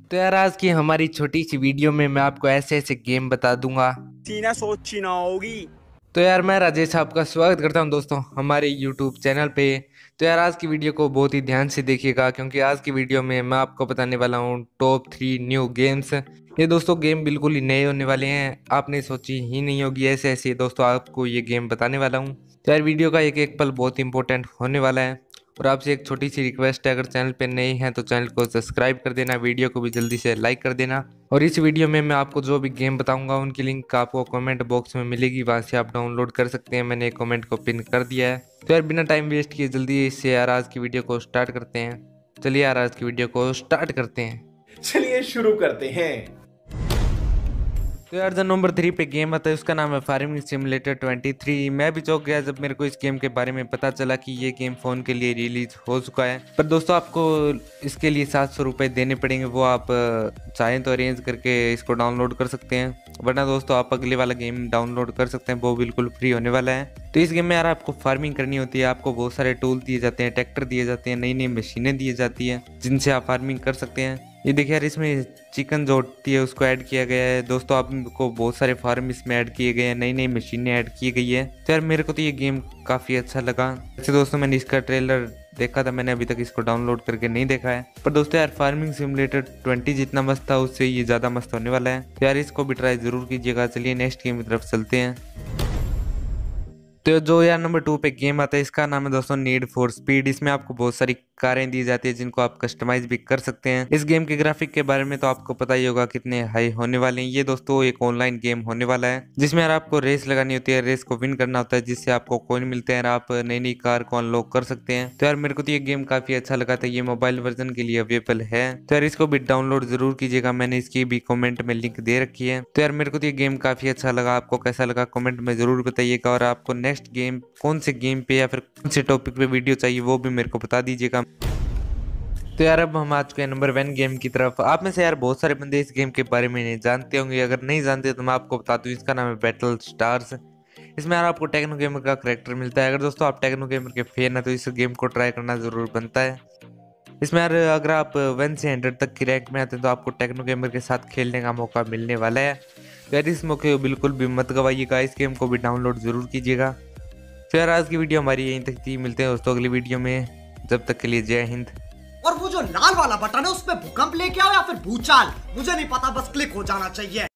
तो यार आज की हमारी छोटी सी वीडियो में मैं आपको ऐसे ऐसे गेम बता दूंगा। सीना सोची ना होगी। तो यार मैं राजेश आपका स्वागत करता हूं दोस्तों हमारे यूट्यूब चैनल पे। तो यार आज की वीडियो को बहुत ही ध्यान से देखिएगा क्योंकि आज की वीडियो में मैं आपको बताने वाला हूं टॉप 3 न्यू गेम्स। ये दोस्तों गेम बिल्कुल ही नए होने वाले हैं, आपने सोची ही नहीं होगी ऐसे ऐसे दोस्तों आपको ये गेम बताने वाला हूँ। तो यार वीडियो का एक एक पल बहुत इंपॉर्टेंट होने वाला है। और आपसे एक छोटी सी रिक्वेस्ट है, अगर चैनल पे नए हैं तो चैनल को सब्सक्राइब कर देना, वीडियो को भी जल्दी से लाइक कर देना। और इस वीडियो में मैं आपको जो भी गेम बताऊंगा उनकी लिंक आपको कमेंट बॉक्स में मिलेगी, वहां से आप डाउनलोड कर सकते हैं। मैंने कमेंट को पिन कर दिया है। तो यार बिना टाइम वेस्ट किए जल्दी से यार आज की वीडियो को स्टार्ट करते हैं। चलिए यार आज की वीडियो को स्टार्ट करते हैं। चलिए शुरू करते हैं। तो यार जो नंबर 3 पे गेम आता है उसका नाम है फार्मिंग सिमुलेटर 23। मैं भी चौंक गया जब मेरे को इस गेम के बारे में पता चला कि ये गेम फोन के लिए रिलीज हो चुका है। पर दोस्तों आपको इसके लिए 700 रुपये देने पड़ेंगे, वो आप चाहें तो अरेंज करके इसको डाउनलोड कर सकते हैं, वरना दोस्तों आप अगले वाला गेम डाउनलोड कर सकते हैं, वो बिल्कुल फ्री होने वाला है। तो इस गेम में यार आपको फार्मिंग करनी होती है, आपको बहुत सारे टूल दिए जाते हैं, ट्रैक्टर दिए जाते हैं, नई नई मशीनें दी जाती हैं जिनसे आप फार्मिंग कर सकते हैं। ये देखिए यार इसमें चिकन जो होती है उसको ऐड किया गया है दोस्तों, आपको बहुत सारे फार्म इसमें ऐड किए गए हैं, नई नई मशीनें ऐड की गई है। तो यार मेरे को तो ये गेम काफ़ी अच्छा लगा। वैसे दोस्तों मैंने इसका ट्रेलर देखा था, मैंने अभी तक इसको डाउनलोड करके नहीं देखा है, पर दोस्तों यार फार्मिंग सिमुलेटर 20 जितना मस्त था उससे ये ज़्यादा मस्त होने वाला है। तो यार इसको भी ट्राई ज़रूर कीजिएगा। चलिए नेक्स्ट गेम की तरफ चलते हैं। तो जो यार नंबर 2 पे गेम आता है इसका नाम है दोस्तों नीड फॉर स्पीड। इसमें आपको बहुत सारी कारें दी जाती है जिनको आप कस्टमाइज भी कर सकते हैं। इस गेम के ग्राफिक के बारे में तो आपको पता ही होगा कितने हाई होने वाले हैं। ये दोस्तों एक ऑनलाइन गेम होने वाला है जिसमें यार आपको रेस लगानी होती है, रेस को विन करना होता है जिससे आपको कॉइन मिलते हैं और आप नई नई कार को अनलॉक कर सकते हैं। तो यार मेरे को तो ये गेम काफी अच्छा लगा था। ये मोबाइल वर्जन के लिए अवेलेबल है, तो यार इसको भी डाउनलोड जरूर कीजिएगा, मैंने इसकी भी कमेंट में लिंक दे रखी है। तो यार मेरे को तो ये गेम काफी अच्छा लगा, आपको कैसा लगा कमेंट में जरूर बताइएगा। और आपको नेक्स्ट गेम कौन से गेम पे या फिर कौन से टॉपिक पे वीडियो चाहिए वो भी मेरे को बता दीजिएगा। तो यार अब हम आ चुके हैं नंबर 1 गेम की तरफ। आप में से यार बहुत सारे बंदे इस गेम के बारे में नहीं जानते होंगे, अगर नहीं जानते तो मैं आपको बता दूं, इसका नाम है बैटल स्टार्स। इसमें यार आपको टेक्नो गेमर का करैक्टर मिलता है। अगर दोस्तों आप टेक्नो गेमर के फैन है तो इस गेम को ट्राई करना जरूर बनता है। इसमें यार अगर आप 1 से 100 तक की रैंक में आते हैं तो आपको टेक्नो गेमर के साथ खेलने का मौका मिलने वाला है। तो यार इस मौके को बिल्कुल भी मत गवाइएगा, इस गेम को भी डाउनलोड जरूर कीजिएगा। तो यार आज की वीडियो हमारी यहीं तक थी, मिलते हैं दोस्तों अगली वीडियो में, जब तक के लिए जय हिंद। और वो जो लाल वाला बटन है उस पे भूकंप लेके आओ या फिर भूचाल, मुझे नहीं पता, बस क्लिक हो जाना चाहिए।